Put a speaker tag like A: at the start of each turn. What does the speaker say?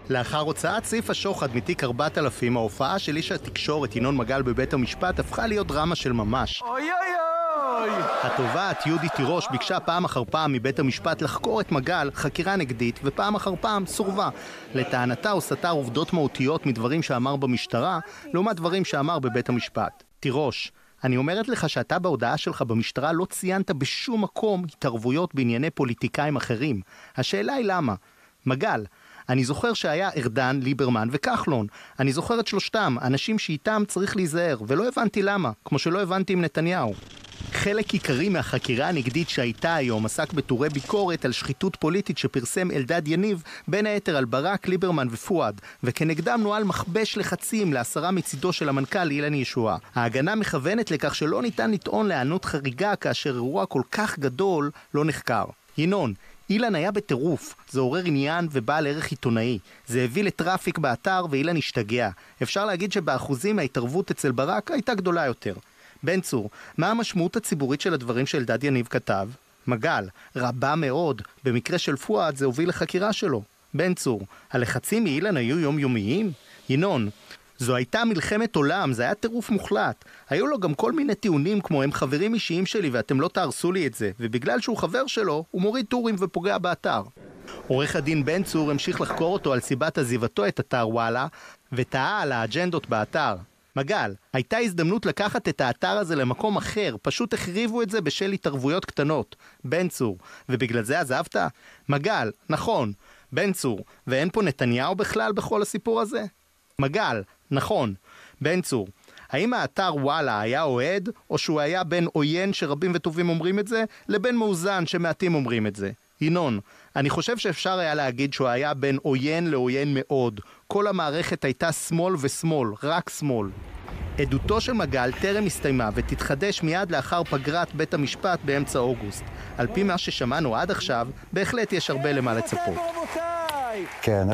A: לאחר הוצאת סעיף השוחד מתיק 4000, ההופעה של איש התקשורת ינון מגל בבית המשפט הפכה להיות דרמה של ממש.
B: אוי אוי אוי!
A: התובעת יהודית תירוש ביקשה פעם אחר פעם מבית המשפט לחקור את מגל חקירה נגדית, ופעם אחר פעם סורבה. לטענתה הוא סתר עובדות מהותיות מדברים שאמר במשטרה, לעומת דברים שאמר בבית המשפט. תירוש, אני אומרת לך שאתה בהודעה שלך במשטרה לא ציינת בשום מקום התערבויות בענייני פוליטיקאים אחרים. השאלה היא למה? מגל, אני זוכר שהיה ארדן, ליברמן וכחלון. אני זוכר את שלושתם, אנשים שאיתם צריך להיזהר, ולא הבנתי למה, כמו שלא הבנתי עם נתניהו. חלק עיקרי מהחקירה הנגדית שהייתה היום עסק בטורי ביקורת על שחיתות פוליטית שפרסם אלדד יניב, בין היתר על ברק, ליברמן ופואד, וכנגדם נועל מכבש לחצים להסרה מצידו של המנכ"ל אילן ישועה. ההגנה מכוונת לכך שלא ניתן לטעון להיענות חריגה כאשר אירוע כל כך גדול לא נחקר. ינון, אילן היה בטירוף, זה עורר עניין ובעל ערך עיתונאי. זה הביא לטראפיק באתר ואילן השתגע. אפשר להגיד שבאחוזים ההתערבות אצל ברק הייתה גדולה יותר. בן צור, מה המשמעות הציבורית של הדברים שאלדד יניב כתב? מגל, רבה מאוד. במקרה של פואד זה הוביל לחקירה שלו. בן צור, הלחצים מאילן היו יומיומיים? ינון, זו הייתה מלחמת עולם, זה היה טירוף מוחלט. היו לו גם כל מיני טיעונים כמו הם חברים אישיים שלי ואתם לא תהרסו לי את זה, ובגלל שהוא חבר שלו, הוא מוריד טורים ופוגע באתר. עורך הדין בן צור המשיך לחקור אותו על סיבת עזיבתו את אתר וואלה, וטעה על האג'נדות באתר. מגל, הייתה הזדמנות לקחת את האתר הזה למקום אחר, פשוט החריבו את זה בשל התערבויות קטנות. בן צור, ובגלל זה עזבת? מגל, נכון. בן צור, ואין פה נתניהו בכלל בכל הסיפור הזה? מגל, נכון. בן צור, האם האתר וואלה היה אוהד, או שהוא היה בין עוין שרבים וטובים אומרים את זה, לבין מאוזן שמעטים אומרים את זה? ינון, אני חושב שאפשר היה להגיד שהוא היה בין עוין לעוין מאוד. כל המערכת הייתה שמאל ושמאל, רק שמאל. עדותו של מגל טרם הסתיימה ותתחדש מיד לאחר פגרת בית המשפט באמצע אוגוסט. על פי מה ששמענו עד עכשיו, בהחלט יש הרבה למה לצפות.
C: כן.